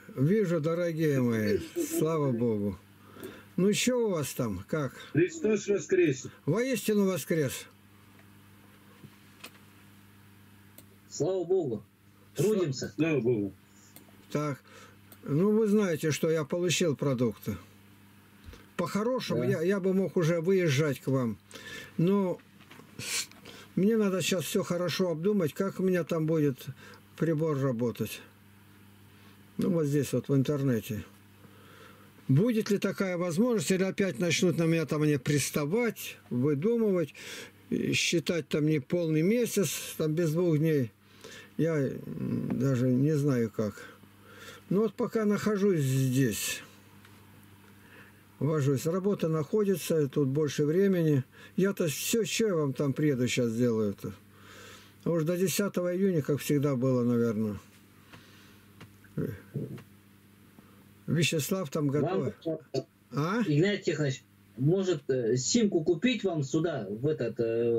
Вижу, дорогие мои, слава Богу. Ну, что у вас там, как? Христос воскрес! Воистину воскрес. Слава Богу. Трудимся. Слава Богу. Так, ну вы знаете, что я получил продукты. По-хорошему, Да. я бы мог уже выезжать к вам. Но мне надо сейчас все хорошо обдумать, как у меня там будет прибор работать. Ну, вот здесь вот в интернете. Будет ли такая возможность, или опять начнут на меня там они приставать, выдумывать, считать там не полный месяц, там без 2 дней. Я даже не знаю как. Ну вот пока нахожусь здесь, вожусь, работа находится, тут больше времени. Я-то все, что я вам там приеду сейчас сделаю-то. А уж до 10 июня, как всегда было, наверное. Вячеслав там готов. А? Игнатий Тихонович, может симку купить вам сюда, в этот,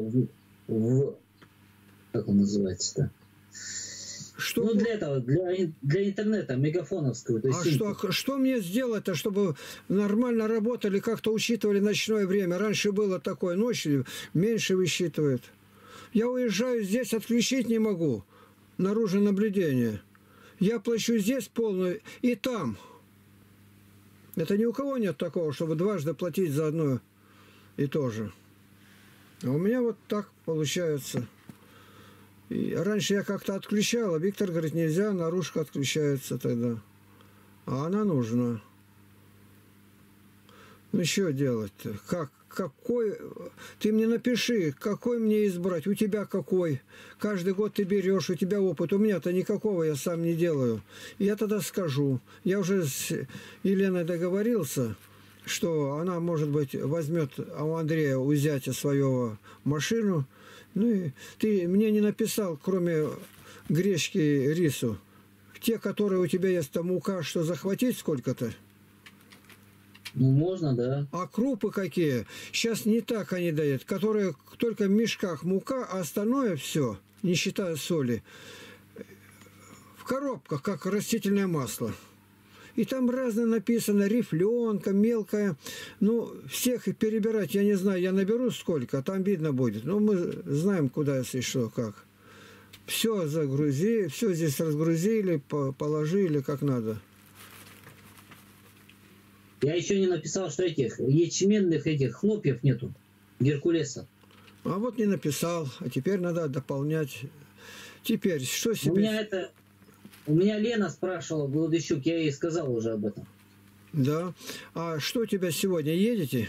как он называется-то? Что, Ну, для этого, для интернета, мегафоновскую. То есть что мне сделать-то, чтобы нормально работали, как-то учитывали ночное время? Раньше было такое, ночью меньше высчитывает. Я уезжаю здесь, отключить не могу. Наружу наблюдение. Я плачу здесь полную и там. Это ни у кого нет такого, чтобы дважды платить за одно и то же. А у меня вот так получается. И раньше я как-то отключал, а Виктор говорит, нельзя, наружка отключается тогда. А она нужна. Ну, что делать-то? Какой? Ты мне напиши, какой мне избрать? У тебя какой? Каждый год ты берешь, у тебя опыт. У меня-то никакого, я сам не делаю. И я тогда скажу. Я уже с Еленой договорился, что она, может быть, возьмет у Андрея, у зятя свою машину. Ну, и ты мне не написал, кроме гречки, рису. Те, которые у тебя есть, там мука, что захватить сколько-то? Ну, можно, да. А крупы какие? Сейчас не так они дают, которые только в мешках мука, а остальное все, не считая соли, в коробках, как растительное масло. И там разное написано, рифленка, мелкая. Ну, всех их перебирать, я не знаю, я наберу сколько, а там видно будет. Ну, мы знаем, куда, если что, как. Все загрузили, все здесь разгрузили, положили, как надо. Я еще не написал, что этих ячменных этих хлопьев нету. Геркулеса. А вот не написал, а теперь надо дополнять. Теперь, что себе... У меня Лена спрашивала, Голодыщук, я ей сказал уже об этом. Да. А что у тебя сегодня, едете?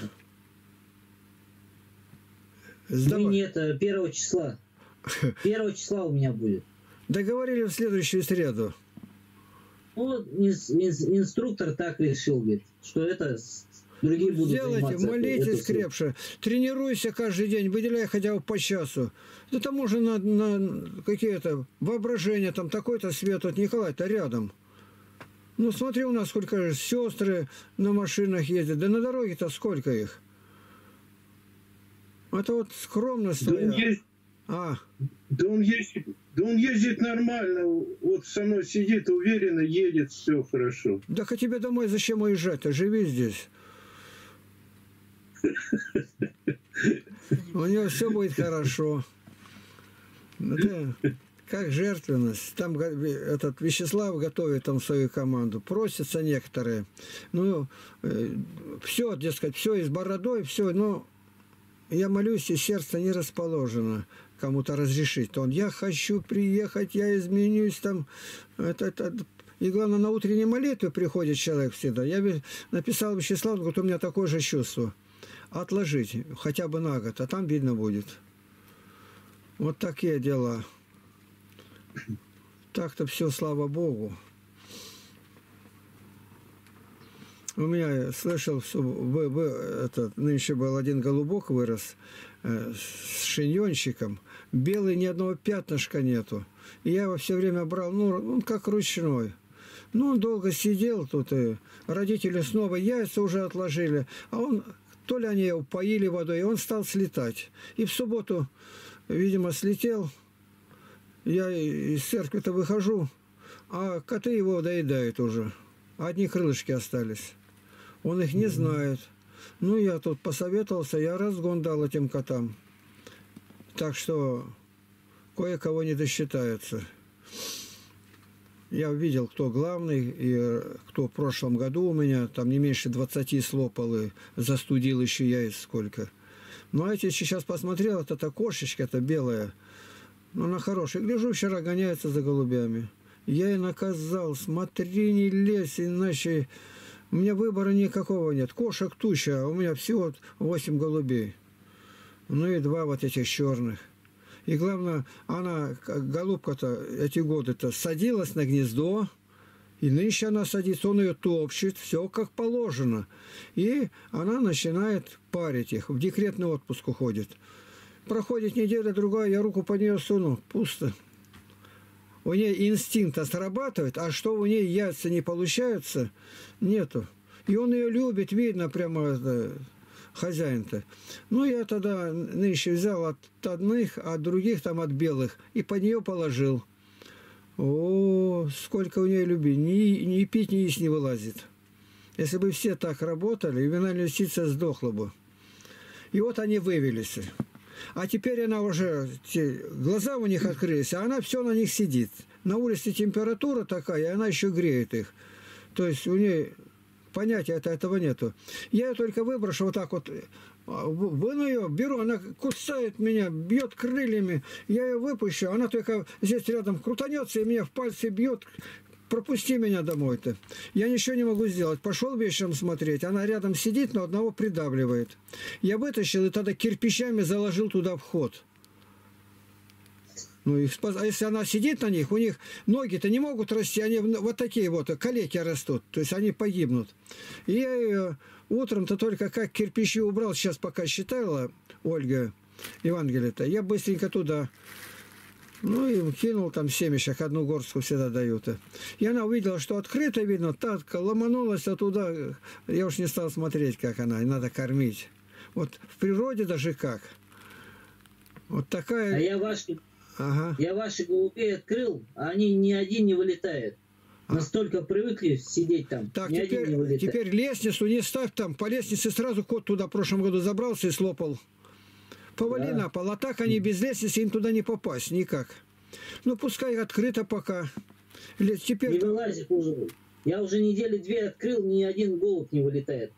Ну нет, 1 числа. 1 числа у меня будет. Договорили в следующую среду. Вот инструктор так решил, говорит, что это другие будут Сделайте, заниматься. молитесь крепше, тренируйся каждый день, выделяй хотя бы по часу. Это можно на какие-то воображения, там такой-то свет, вот Николай-то рядом. Ну смотри, у нас сколько сестры на машинах ездят, да на дороге-то сколько их. Это вот скромность твоя. Да он ездит нормально, вот со мной сидит, уверенно едет, все хорошо. Да а тебе домой зачем уезжать-то? Живи здесь. У него все будет хорошо. Это как жертвенность. Там этот Вячеслав готовит там свою команду. Просятся некоторые. Ну, все, дескать, все и с бородой, все, но я молюсь, и сердце не расположено кому-то разрешить. Он, я хочу приехать, я изменюсь там. И главное, на утренней молитве приходит человек всегда. Я написал Вячеславу, говорит, у меня такое же чувство. Отложить хотя бы на год, а там видно будет. Вот такие дела. Так-то все, слава Богу. У меня, слышал, нынче был один голубок вырос с шиньончиком. Белый, ни одного пятнышка нету. И я его все время брал, ну, он как ручной. Ну, он долго сидел тут, и родители снова яйца уже отложили. А он, то ли они его поили водой, и он стал слетать. И в субботу, видимо, слетел. Я из церкви-то выхожу, а коты его доедают уже. Одни крылышки остались. Он их не знает. Ну, я тут посоветовался, я разгон дал этим котам. Так что кое-кого не досчитается. Я увидел, кто главный, и кто в прошлом году у меня, там не меньше 20 слопал, и застудил еще яиц сколько. Ну, а эти сейчас посмотрел, это кошечка, это белая. Ну, она хорошая. Гляжу, вчера гоняется за голубями. Я и наказал, смотри, не лезь, иначе у меня выбора никакого нет. Кошек туча, а у меня всего 8 голубей. Ну и 2 вот этих черных. И главное, она, голубка-то, эти годы-то садилась на гнездо, и нынче она садится, он ее топчет, все как положено. И она начинает парить их, в декретный отпуск уходит. Проходит неделя-другая, я руку под нее суну, пусто. У нее инстинкт срабатывает, а что у нее яйца не получаются, нету. И он ее любит, видно прямо хозяин-то. Ну, я тогда нынче взял от одних, от других, там от белых, и под нее положил. О, сколько у нее любви. Ни пить, ни есть не вылазит. Если бы все так работали, ювенальная юстиция сдохла бы. И вот они вывелись. А теперь она уже, глаза у них открылись, а она все на них сидит. На улице температура такая, и она еще греет их. То есть у нее понятия этого нету. Я ее только выброшу вот так вот, выну ее, беру, она кусает меня, бьет крыльями. Я ее выпущу, она только здесь рядом крутанется и меня в пальцы бьет. Пропусти меня домой-то. Я ничего не могу сделать. Пошел вечером смотреть. Она рядом сидит, но одного придавливает. Я вытащил и тогда кирпичами заложил туда вход. Ну, а если она сидит на них, у них ноги-то не могут расти, они вот такие вот, калеки растут, то есть они погибнут. И я ее утром-то только как кирпичи убрал, сейчас пока считала Ольга Евангелие-то, я быстренько туда, ну, и кинул там семечек, одну горстку всегда дают. И она увидела, что открыто видно, так ломанулась оттуда, я уж не стал смотреть, как она, и надо кормить. Вот в природе даже как. Вот такая... А я ваши голубей открыл, а они ни один не вылетает. Настолько привыкли сидеть там. Так, ни один не вылетает. теперь лестницу не ставь там. По лестнице сразу кот туда в прошлом году забрался и слопал. Повали на пол. А так они без лестницы, им туда не попасть никак. Ну, пускай открыто пока. Теперь... Не вылазит уже. Я уже недели 2 открыл, ни один голубь не вылетает.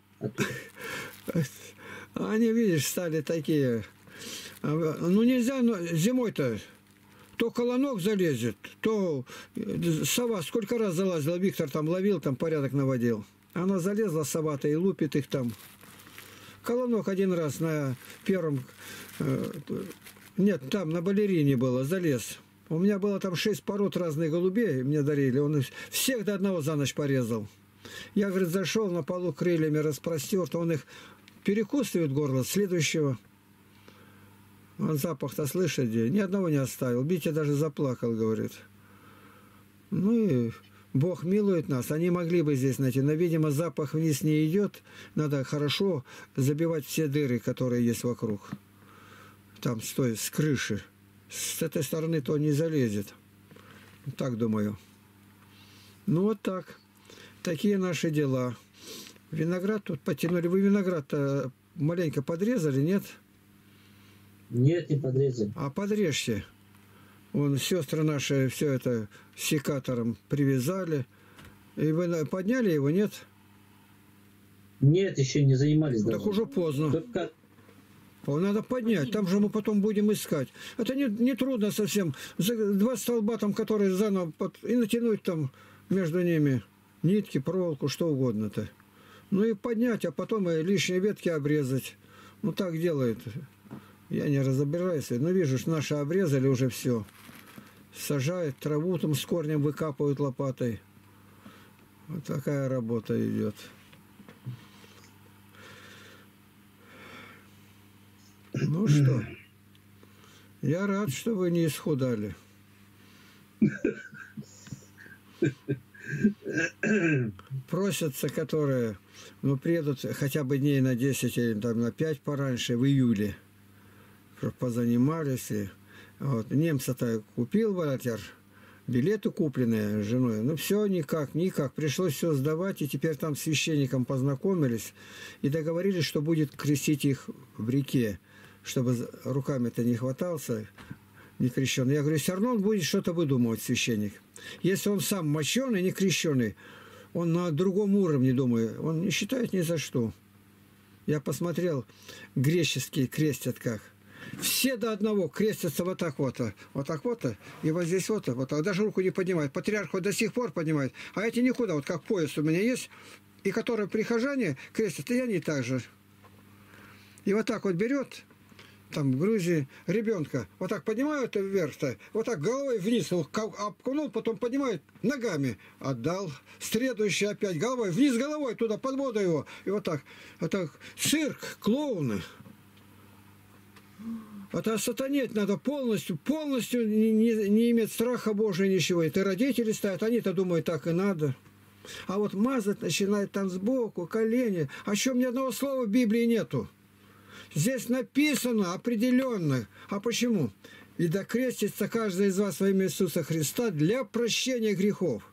Они, видишь, стали такие... Ну, нельзя, но зимой-то... То колонок залезет, то сова сколько раз залазила, Виктор там ловил, там порядок наводил. Она залезла, сова-то, и лупит их там. Колонок один раз на первом... Нет, там на балерине было, залез. У меня было там 6 пород разных голубей, мне дарили. Он всех до одного за ночь порезал. Я, говорит, зашел, на полу крыльями распростер, он их перекусывает горло, следующего... Он запах-то слышит, ни одного не оставил. Битя даже заплакал, говорит. Ну и Бог милует нас. Они могли бы здесь найти, но, видимо, запах вниз не идет. Надо хорошо забивать все дыры, которые есть вокруг. Там, с крыши. С этой стороны то не залезет. Так думаю. Ну, вот так. Такие наши дела. Виноград тут потянули. Вы виноград-то маленько подрезали, нет? Нет, не подрезали. А подрежьте. Вон сестры наши все это секатором привязали. И вы подняли его, нет? Нет, еще не занимались. Так уже поздно. Только... Надо поднять, там же мы потом будем искать. Это не трудно совсем. 2 столба там, которые заново и натянуть там между ними нитки, проволоку, что угодно-то. Ну и поднять, а потом и лишние ветки обрезать. Ну так делают. Я не разбираюсь, но вижу, что наши обрезали уже все. Сажают траву, там с корнем выкапывают лопатой. Вот такая работа идет. Ну что, я рад, что вы не исхудали. Просятся, которые, приедут хотя бы дней на 10 или там, на 5 пораньше, в июле. Позанимались. И, вот. Немца-то купил вольтер, билеты купленные с женой. Ну, все никак. Пришлось все сдавать, и теперь там с священником познакомились и договорились, что будет крестить их в реке, чтобы руками-то не хватался, не крещеный. Я говорю, все равно он будет что-то выдумывать, священник. Если он сам мощеный, не крещеный, он на другом уровне, думаю, он не считает ни за что. Я посмотрел, греческие крестят как. Все до одного крестятся вот так вот, и вот здесь вот так. Даже руку не поднимают. Патриарх вот до сих пор поднимает, а эти никуда, вот как пояс у меня есть, и которые прихожане крестят, и они так же. И вот так вот берет, там в Грузии, ребенка, вот так поднимают вверх-то, вот так головой вниз, обкунул, потом поднимает ногами, отдал, следующий опять головой, вниз головой, туда под воду его, и вот так. Это цирк, клоуны. Это сатанеть надо полностью не иметь страха Божия ничего. Это родители ставят, они-то думают, так и надо. А вот мазать начинает там сбоку, колени. О чем ни одного слова в Библии нету. Здесь написано определенно. А почему? «И да крестится каждый из вас во имя Иисуса Христа для прощения грехов».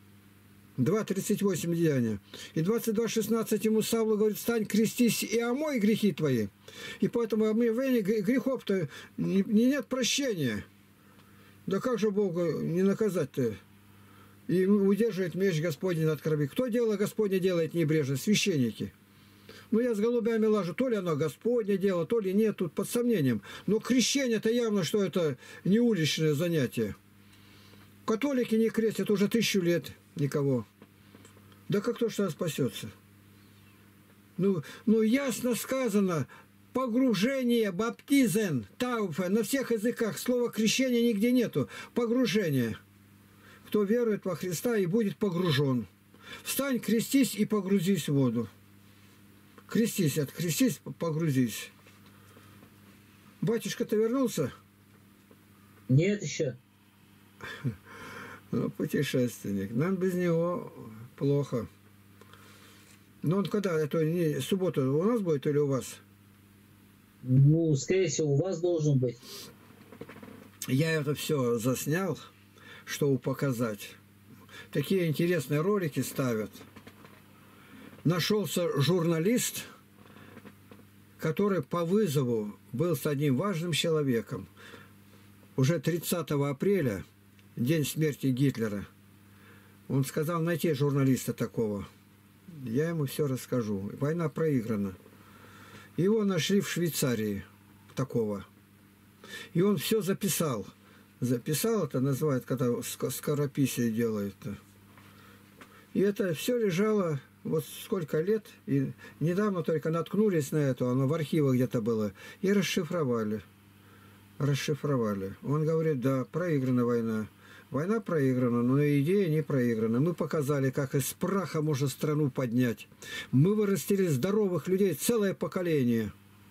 2:38 Деяния. И 22:16 ему Савлу говорит, встань, крестись и омой грехи твои. И поэтому омывание грехов-то нет прощения. Да как же Богу не наказать-то? И удерживает меч Господень от крови. Кто дело Господне делает небрежно? Священники. Ну, я с голубями лажу, то ли оно Господне дело, то ли нет, тут под сомнением. Но крещение-то явно, что это не уличное занятие. Католики не крестят уже 1000 лет никого. Да как то, что спасется? Ну, ясно сказано, погружение, баптизен, тауфе, на всех языках слова крещение нигде нету. Погружение. Кто верует во Христа и будет погружен. Встань, крестись и погрузись в воду. Крестись, открестись, погрузись. Батюшка-то вернулся? Нет еще. Ну, путешественник. Нам без него плохо. Но он когда? Это не суббота у нас будет или у вас? Ну, скорее всего, у вас должен быть. Я это все заснял, чтобы показать. Такие интересные ролики ставят. Нашелся журналист, который по вызову был с одним важным человеком. Уже 30 апреля, день смерти Гитлера, он сказал найти журналиста такого. Я ему все расскажу. Война проиграна. Его нашли в Швейцарии, такого. И он все записал. Записал, это называют, когда скорописие делают. И это все лежало вот сколько лет. И недавно только наткнулись на это, оно в архивах где-то было. И расшифровали. Он говорит, да, проиграна война. Война проиграна, но идея не проиграна. Мы показали, как из праха можно страну поднять. Мы вырастили здоровых людей, целое поколение.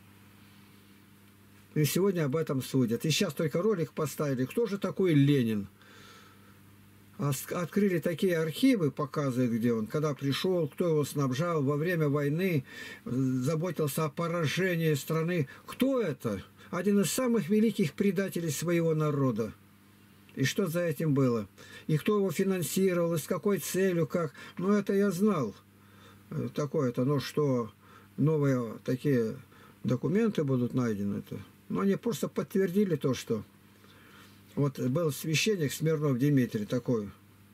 И сегодня об этом судят. И сейчас только ролик поставили. Кто же такой Ленин? Открыли такие архивы, показывают, где он, когда пришел, кто его снабжал, во время войны заботился о поражении страны. Кто это? Один из самых великих предателей своего народа. И что за этим было? И кто его финансировал, и с какой целью, как. Ну, это я знал. Такое-то, ну, что новые такие документы будут найдены. Но они просто подтвердили то, что... Вот был священник Смирнов Дмитрий такой.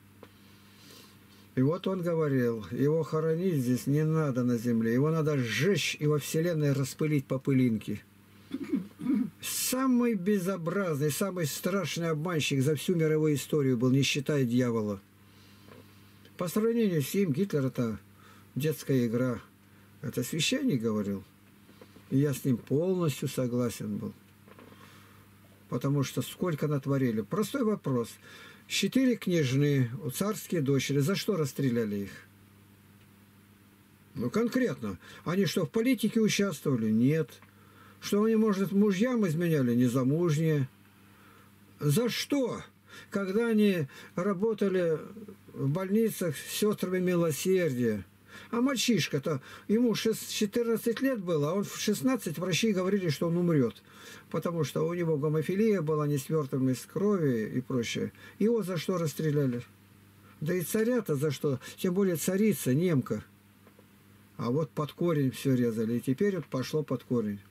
И вот он говорил, его хоронить здесь не надо на земле. Его надо сжечь и во вселенной распылить по пылинке. Самый безобразный, самый страшный обманщик за всю мировую историю был, не считая дьявола. По сравнению с ним Гитлер — это детская игра. Это священник говорил. И я с ним полностью согласен был. Потому что сколько натворили. Простой вопрос. 4 княжны, царские дочери, за что расстреляли их? Ну, конкретно. Они что, в политике участвовали? Нет. Что они, может, мужьям изменяли? Незамужние. За что? Когда они работали в больницах с сестрами милосердия, А мальчишка-то, ему 14 лет было, а он в 16 врачи говорили, что он умрет. Потому что у него гомофилия была, несвертываемость крови и прочее. Его за что расстреляли? Да и царя-то за что? Тем более царица, немка. А вот под корень все резали. И теперь вот пошло под корень.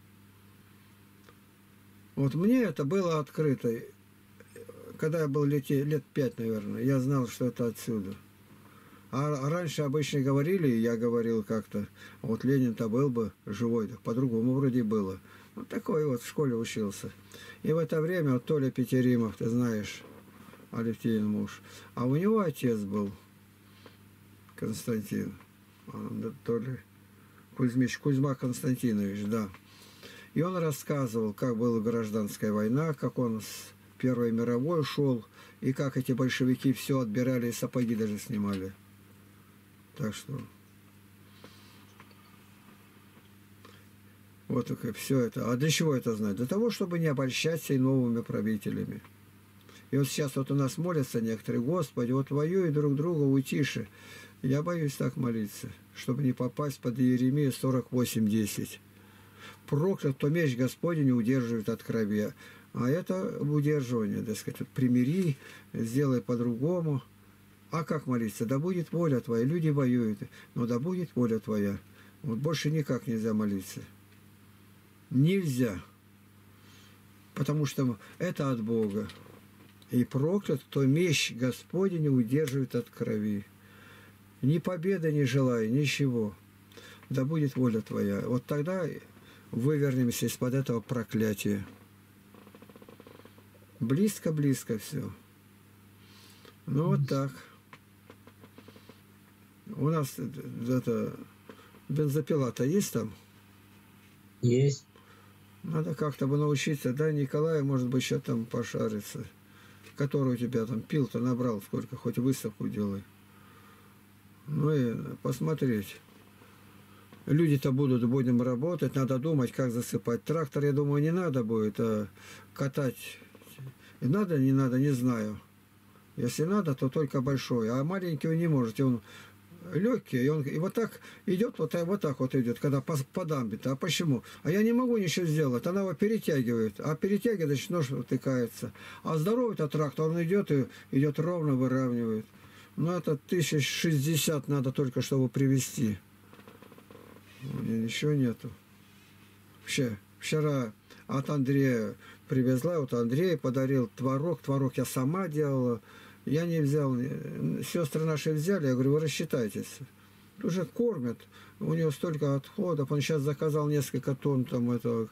Вот мне это было открыто. Когда я был лет 5, наверное, я знал, что это отсюда. А раньше обычно говорили, и я говорил как-то, вот Ленин-то был бы живой, так по-другому вроде было. Вот такой вот в школе учился. И в это время вот Толя Петеримов, ты знаешь, Алевтеин муж, а у него отец был Константин, то ли Кузьма Константинович, да. И он рассказывал, как была гражданская война, как он с Первой мировой шел, и как эти большевики все отбирали, и сапоги даже снимали. Так что вот только все это. А для чего это знать? Для того, чтобы не обольщаться и новыми правителями. И вот сейчас вот у нас молятся некоторые: Господи, вот воюют друг друга, утише. Я боюсь так молиться, чтобы не попасть под Иеремию 48:10. Проклят, кто меч Господень не удерживает от крови. А это удерживание, так сказать, примири, сделай по-другому. А как молиться? Да будет воля Твоя. Люди воюют, но да будет воля Твоя. Вот больше никак нельзя молиться. Нельзя. Потому что это от Бога. И проклят, кто меч Господень не удерживает от крови. Ни победы не желаю, ничего. Да будет воля Твоя. Вот тогда вывернемся из-под этого проклятия. Близко-близко все. Ну вот так. У нас это бензопила-то есть там? Есть. Надо как-то бы научиться. Да, Николай, может быть, еще там пошариться. Который у тебя там пил-то набрал сколько, хоть выставку делай. Ну и посмотреть. Люди-то будем работать, надо думать, как засыпать. Трактор, я думаю, не надо будет, а катать. И надо, не надо, не знаю. Если надо, то только большой. А маленький он не может. Он легкий, и он и вот так идет, вот так вот идет, когда по дамбе-то. А почему? А я не могу ничего сделать. Она его перетягивает. А перетягивает, значит, нож утыкается. А здоровый-то трактор, он идет и идет ровно, выравнивает. Ну, это 1060 надо только, чтобы привезти. Ничего нету. Вообще, вчера от Андрея привезла, вот Андрей подарил творог. Творог я сама делала. Я не взял. Сестры наши взяли. Я говорю, вы рассчитайтесь. Уже кормят. У него столько отходов. Он сейчас заказал несколько тонн там этого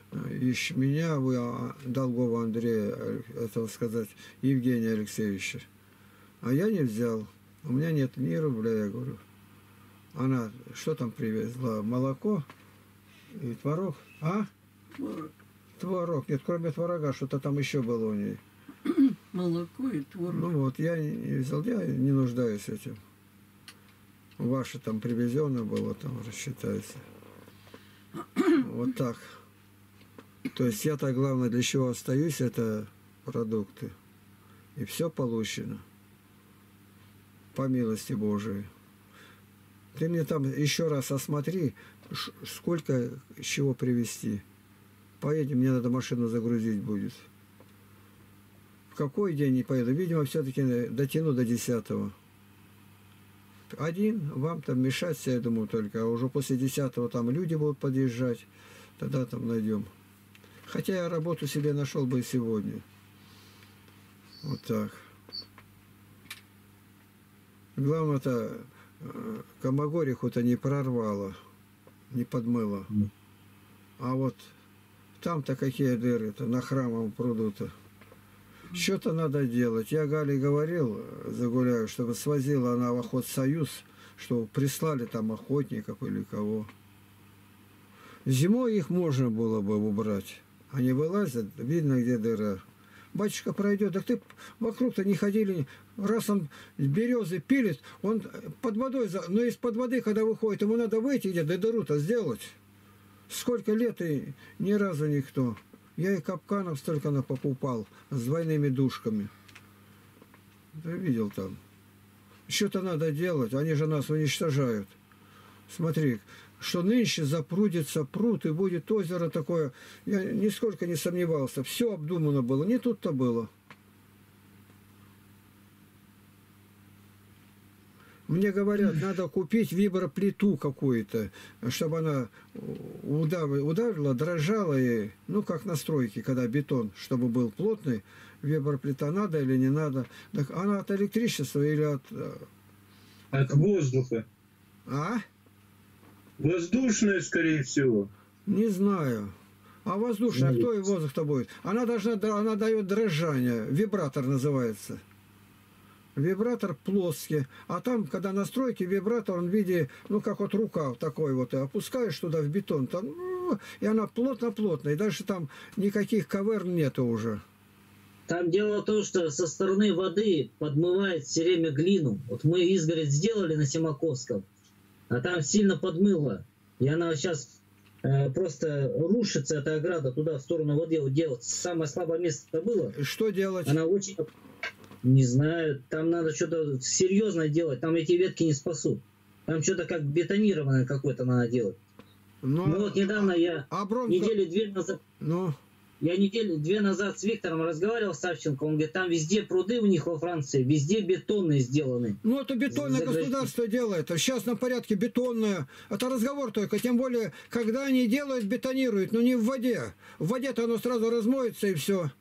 ячменя, Долгова Андрея, это сказать, Евгения Алексеевича. А я не взял. У меня нет ни рубля, я говорю. Она что там привезла? Молоко и творог? А? Творог. Творог. Нет, кроме творога, что-то там еще было у ней. Молоко и творог. Ну вот, я не взял, я не нуждаюсь этим. Ваше там привезено было, там рассчитается. Вот так. То есть я-то, главное, для чего остаюсь, это продукты. И все получено. По милости Божией. Ты мне там еще раз осмотри, сколько чего привезти. Поедем, мне надо машину загрузить будет. В какой день не поеду? Видимо, все-таки дотяну до 10-го. Один, вам там мешаться, я думаю, только. А уже после 10-го там люди будут подъезжать. Тогда там найдем. Хотя я работу себе нашел бы и сегодня. Вот так. Главное-то Комогориху-то не прорвало, не подмыло. А вот там-то какие дыры-то на Храмовом пруду-то. Что-то надо делать. Я Гале говорил, Загуляю, чтобы свозила она в Охотсоюз, что прислали там охотников или кого. Зимой их можно было бы убрать. Они вылазят, видно, где дыра. Батюшка пройдет, так ты вокруг-то не ходили. Раз он березы пилит, он под водой, но из-под воды, когда выходит, ему надо выйти, где дыру-то сделать. Сколько лет и ни разу никто. Я и капканов столько напокупал с двойными дужками. Ты видел там. Что-то надо делать, они же нас уничтожают. Смотри, что нынче запрудится пруд и будет озеро такое. Я нисколько не сомневался. Все обдумано было. Не тут-то было. Мне говорят, надо купить виброплиту какую-то, чтобы она ударила, дрожала. И, ну, как на стройке, когда бетон, чтобы был плотный. Виброплита надо или не надо. Так она от электричества или от... От воздуха. А? Воздушная, скорее всего. Не знаю. А воздушная, кто и воздух-то будет? Она дает дрожание. Вибратор называется. Вибратор плоский. А там, когда настройки, вибратор, он в виде, ну, как вот рука такой вот. И опускаешь туда в бетон, там, ну, и она плотно-плотно. И дальше там никаких каверн нету уже. Там дело в том, что со стороны воды подмывает все время глину. Вот мы изгородь сделали на Семаковском, а там сильно подмыло. И она сейчас просто рушится, эта ограда, туда, в сторону воды. Вот делать. Самое слабое место было. Что делать? Она очень... Не знаю, там надо что-то серьезное делать. Там эти ветки не спасут. Там что-то как бетонированное какое-то надо делать. Ну вот недавно я недели-две назад... Я недели-две назад с Виктором разговаривал, с Савченко, он говорит, там везде пруды у них во Франции, везде бетонные сделаны. Ну, это бетонное государство делает. Сейчас на порядке бетонное. Это разговор только. Тем более, когда они делают, бетонируют, но не в воде. В воде-то оно сразу размоется и все.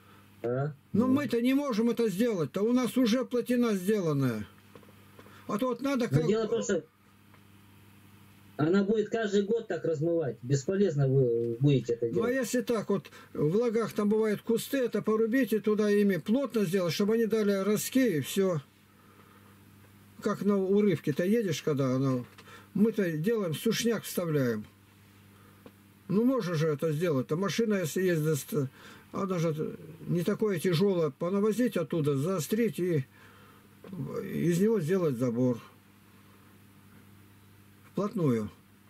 Но мы-то не можем это сделать. То у нас уже плотина сделанная. А то вот надо как... Дело в том, что она будет каждый год так размывать. Бесполезно вы будете это делать. Ну, а если так вот, в лагах там бывают кусты, это порубите, туда ими плотно сделать, чтобы они дали ростки, и все. Как на урывке-то едешь, когда оно... Мы-то делаем, сушняк вставляем. Ну, можно же это сделать. А машина, если ездит, она же не такое тяжелое. Понавозить оттуда, заострить и из него сделать забор. Вплотную.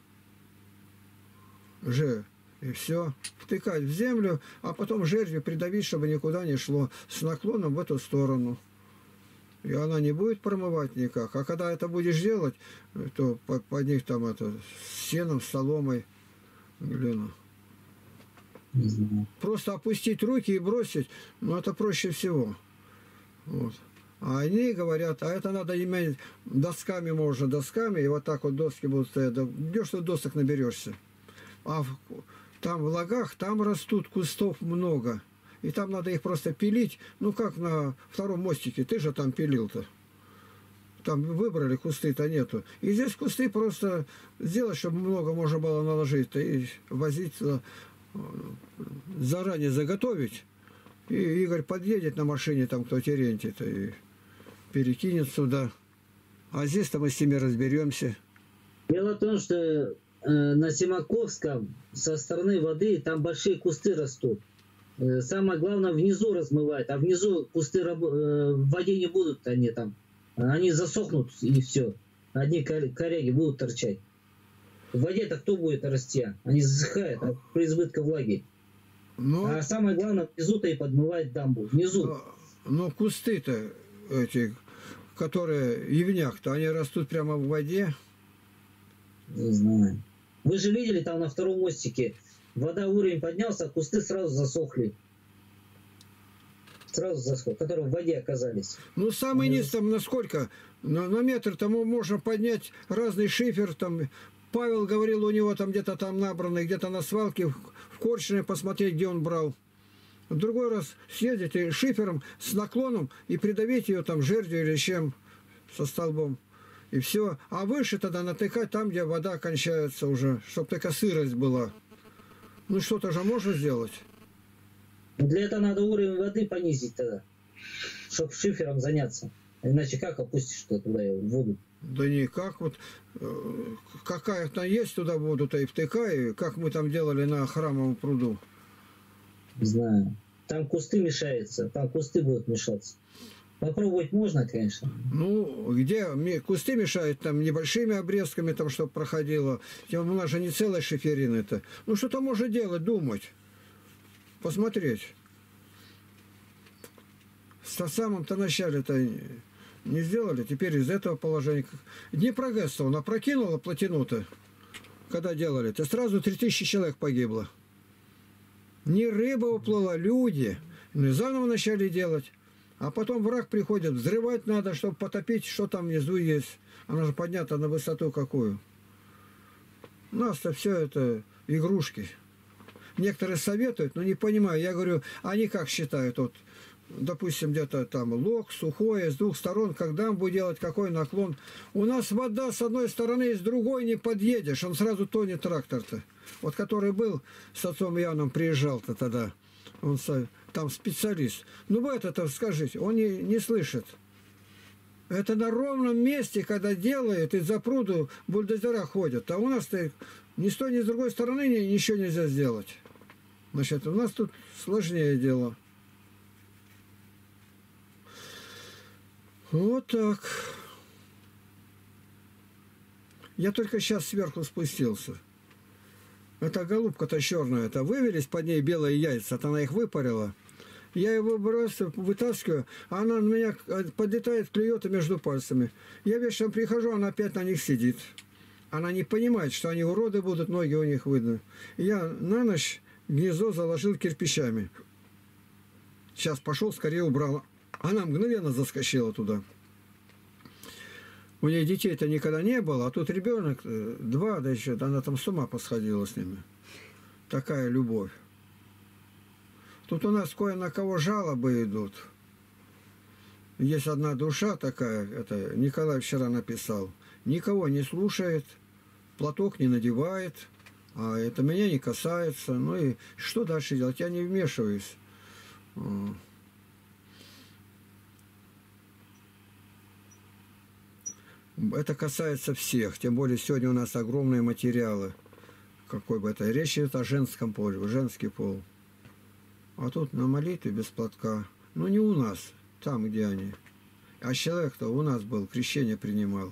И все. Втыкать в землю, а потом жердью придавить, чтобы никуда не шло. С наклоном в эту сторону. И она не будет промывать никак. А когда это будешь делать, то под них там это с сеном, с соломой. Глину. Просто опустить руки и бросить, ну это проще всего. Вот. А они говорят, а это надо иметь досками, можно досками, и вот так вот доски будут стоять. Где что досок наберешься? А там в лагах, там растут кустов много. И там надо их просто пилить. Ну как на втором мостике, ты же там пилил-то. Там выбрали, кусты-то нету. И здесь кусты просто сделать, чтобы много можно было наложить и возить сюда, заранее заготовить. И Игорь подъедет на машине, там кто Терентий-то, и перекинет сюда. А здесь-то мы с ними разберемся. Дело в том, что на Семаковском со стороны воды там большие кусты растут. Самое главное, внизу размывает, а внизу кусты в воде не будут, они там. Они засохнут и все. Одни коряги будут торчать. В воде-то кто будет расти? Они засыхают от преизбытка влаги. А самое главное, внизу-то и подмывает дамбу. Внизу. Но кусты-то эти, которые ивняк-то, они растут прямо в воде. Не знаю. Вы же видели там на втором мостике, вода уровень поднялся, а кусты сразу засохли. Сразу засохли, которые в воде оказались. Ну, самый низ там насколько? На метр там можно поднять разный шифер. Там Павел говорил, у него там где-то там набранный, где-то на свалке, в Корчине посмотреть, где он брал. В другой раз съездите шифером с наклоном и придавить ее там жердью или чем, со столбом. И все. А выше тогда натыкать там, где вода кончается уже, чтобы такая сырость была. Ну, что-то же можно сделать. Для этого надо уровень воды понизить тогда, чтобы шифером заняться. Иначе как опустишь туда в воду? Да никак. Вот какая-то есть туда воду-то и втыкай, как мы там делали на Храмовом пруду. Не знаю. Там кусты мешаются, там кусты будут мешаться. Попробовать можно, конечно. Ну, где кусты мешают, там небольшими обрезками, там, чтобы проходило. У нас же не целая шиферина это. Ну, что-то можно делать, думать. Посмотреть. В самом-то начале-то Не сделали, теперь из этого положения. Днепрогэс он опрокинула плотину-то, когда делали, то сразу 3000 человек погибло. Не рыба уплыла, люди. Ну и заново начали делать. А потом враг приходит, взрывать надо, чтобы потопить, что там внизу есть. Она же поднята на высоту какую. У нас-то все это игрушки. Некоторые советуют, но не понимаю. Я говорю, они как считают? Вот, допустим, где-то там лог, сухое, с двух сторон, как дамбу делать, какой наклон. У нас вода с одной стороны и с другой не подъедешь. Он сразу тонет трактор-то. Вот который был с отцом Яном, приезжал-то тогда. Он там специалист. Ну вы это скажите, он не слышит. Это на ровном месте, когда делают, из-за пруду бульдозера ходят. А у нас-то ни с той, ни с другой стороны ничего нельзя сделать. Значит, у нас тут сложнее дело. Вот так. Я только сейчас сверху спустился. Эта голубка-то черная, это вывелись под ней белые яйца, она их выпарила. Я его бросаю, вытаскиваю, а она на меня подлетает, клюет между пальцами. Я вечером прихожу, она опять на них сидит. Она не понимает, что они уроды будут, ноги у них видно. Я на ночь гнездо заложил кирпичами. Сейчас пошел, скорее убрал. Она мгновенно заскочила туда. У нее детей-то никогда не было, а тут ребенок, 2, да еще, она там с ума посходила с ними. Такая любовь. Тут у нас кое на кого жалобы идут. Есть одна душа такая, это Николай вчера написал. Никого не слушает, платок не надевает, а это меня не касается. Ну и что дальше делать? Я не вмешиваюсь. Это касается всех, тем более сегодня у нас огромные материалы. Какой бы это речь идет о женском поле, женский пол. А тут на молитве без платка. Ну не у нас, там где они. А человек-то у нас был, крещение принимал.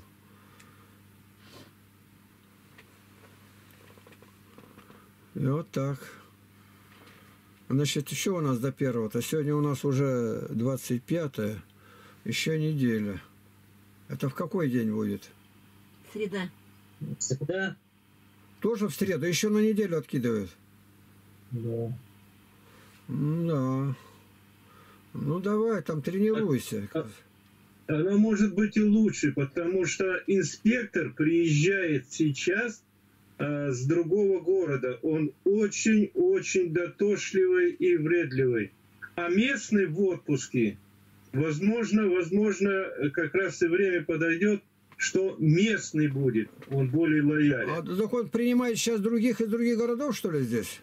И вот так. Значит, еще у нас до 1-го. Сегодня у нас уже 25-е, еще неделя. Это в какой день будет? Среда. Среда. Тоже в среду, еще на неделю откидывают. Да. Да. Ну давай, там тренируйся. Она может быть и лучше, потому что инспектор приезжает сейчас с другого города. Он очень-очень дотошливый и вредливый. А местный в отпуске, возможно, как раз и время подойдет, что местный будет, он более лоялен. А так он принимает сейчас других из других городов, что ли, здесь?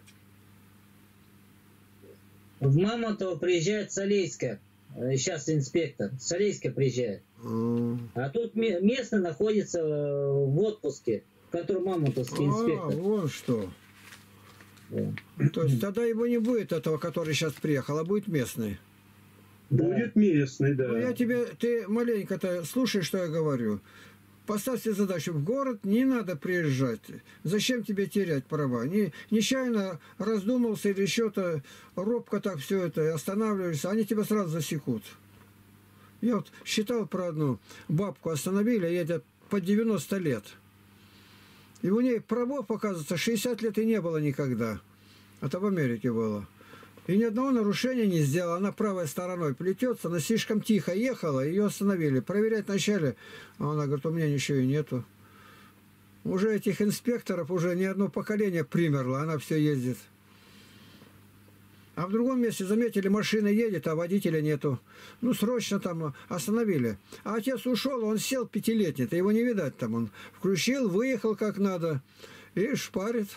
В Мамонтово приезжает Солейска. Сейчас инспектор. Солейска приезжает. А тут местный находится в отпуске, в котором мамонтовский инспектор. Вот что. Да. То есть тогда его не будет, этого, который сейчас приехал, а будет местный. Будет местный, да. Ну, ты маленько-то слушай, что я говорю. Поставьте задачу: в город не надо приезжать. Зачем тебе терять права? Нечаянно раздумался или что-то, робко так все это, останавливаешься, они тебя сразу засекут. Я вот считал про одну бабку, остановили, едет по 90 лет. И у ней правов, оказывается, 60 лет и не было никогда. Это в Америке было. И ни одного нарушения не сделала. Она правой стороной плетется, она слишком тихо ехала, ее остановили. Проверять начали. А она говорит: у меня ничего и нету. Уже этих инспекторов уже ни одно поколение примерло, она все ездит. А в другом месте заметили, машина едет, а водителя нету. Ну, срочно там остановили. А отец ушел, он сел 5-летний-то, его не видать там. Он включил, выехал как надо и шпарит.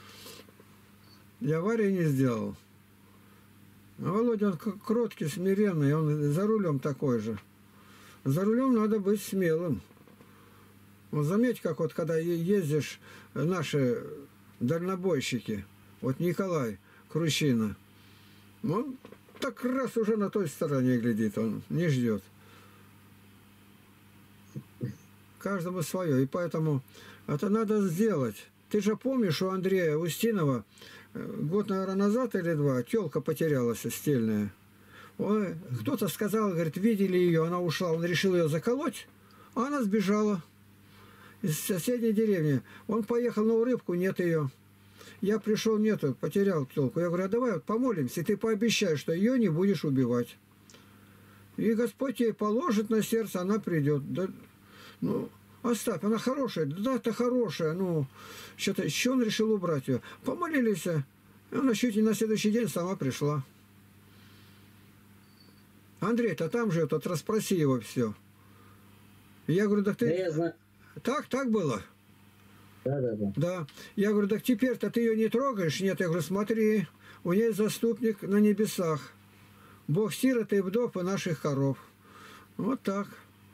И аварии не сделал. А Володя, он кроткий, смиренный, он за рулем такой же. За рулем надо быть смелым. Вот заметь, как вот когда ездишь, наши дальнобойщики, вот Николай Крущина, он так раз уже на той стороне глядит, он не ждет. Каждому свое, и поэтому это надо сделать. Ты же помнишь, у Андрея Устинова год, наверное, назад или 2 тёлка потерялась стельная. Ой, кто-то сказал, говорит, видели ее, она ушла, он решил ее заколоть, а она сбежала из соседней деревни. Он поехал на рыбку, нет ее. Я пришел, нету, потерял толку. Я говорю, а давай вот помолимся, и ты пообещай, что ее не будешь убивать. И Господь ей положит на сердце, она придет. Да, ну, оставь, она хорошая. Да-то хорошая. Ну, что-то еще он решил убрать ее. Помолились, и она чуть не на следующий день сама пришла. Андрей-то там же, тот, расспроси его все. И я говорю, так ты... Да, я знаю. Так было? Да. Да. Я говорю, так теперь-то ты ее не трогаешь? Нет, я говорю, смотри, у нее заступник на небесах. Бог сирот и вдов и наших коров. Вот так.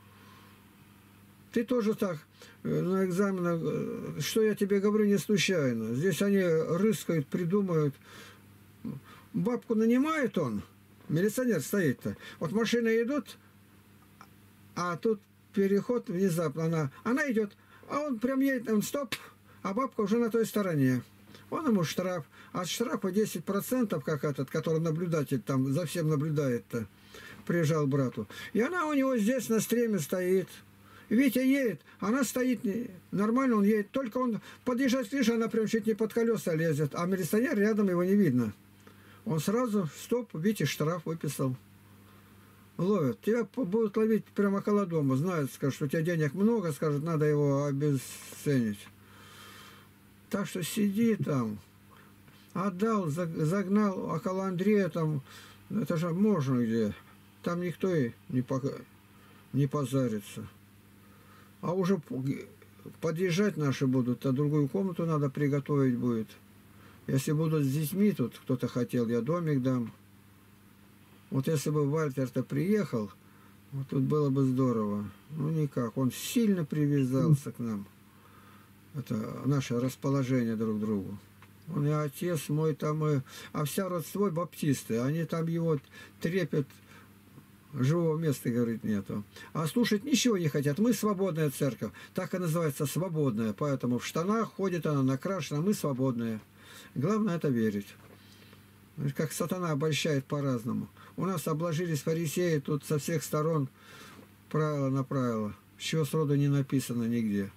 Ты тоже так на экзаменах, что я тебе говорю, не случайно. Здесь они рыскают, придумают. Бабку нанимает он, милиционер стоит-то. Вот машины идут, а тут переход внезапно. Она идет, а он прям едет, он стоп, а бабка уже на той стороне. Он ему штраф. От штрафа 10%, как этот, который наблюдатель там за всем наблюдает-то, приезжал брату. И она у него здесь на стреме стоит. Витя едет, она стоит нормально, он едет. Только он подъезжает ближе, она прям чуть не под колеса лезет. А милиционер рядом, его не видно. Он сразу, стоп, Вите штраф выписал. Ловят. Тебя будут ловить прямо около дома. Знают, скажут, что у тебя денег много, скажут, надо его обесценить. Так что сиди там. Отдал, загнал около Андрея там. Это же можно где. Там никто и не позарится. А уже подъезжать наши будут, а другую комнату надо приготовить будет. Если будут с детьми тут, кто-то хотел, я домик дам. Вот если бы Вальтер-то приехал, вот тут было бы здорово. Ну никак, он сильно привязался к нам. Это наше расположение друг к другу. Он и отец мой там, а вся родство баптисты, они там его трепят, живого места, говорит, нету. А слушать ничего не хотят. Мы свободная церковь, так и называется, свободная. Поэтому в штанах ходит она накрашена, мы свободные. Главное это верить. Как сатана обольщает по-разному. У нас обложились фарисеи тут со всех сторон, правило на правило. Чего сроду не написано нигде.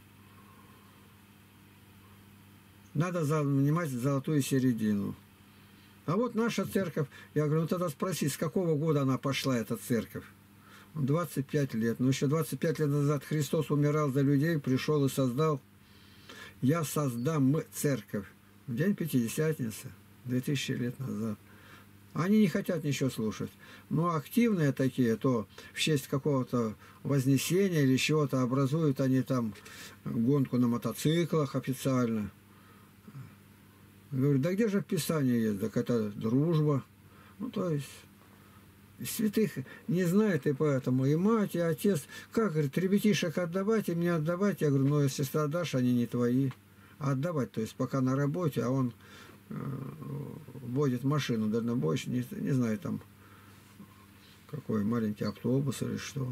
Надо занимать золотую середину. А вот наша церковь, я говорю, ну тогда спроси, с какого года она пошла, эта церковь? 25 лет. Ну еще 25 лет назад Христос умирал за людей, пришел и создал. Я создам церковь. В день Пятидесятницы, 2000 лет назад. Они не хотят ничего слушать. Но активные такие, то в честь какого-то вознесения или чего-то образуют они там гонку на мотоциклах официально. Говорю, да где же в Писании есть? Так это дружба. Ну, то есть, святых не знает, и поэтому и мать, и отец. Как, говорит, ребятишек отдавать, им не отдавать? Я говорю, ну, если ты отдашь, они не твои. А отдавать, то есть, пока на работе, а он водит машину дальнобойщик, не знаю, там, какой маленький автобус или что.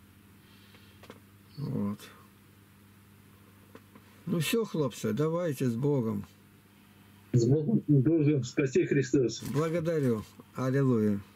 Вот. Ну, все, хлопцы, давайте с Богом. С Богом. Богом спаси Христос. Благодарю. Аллилуйя.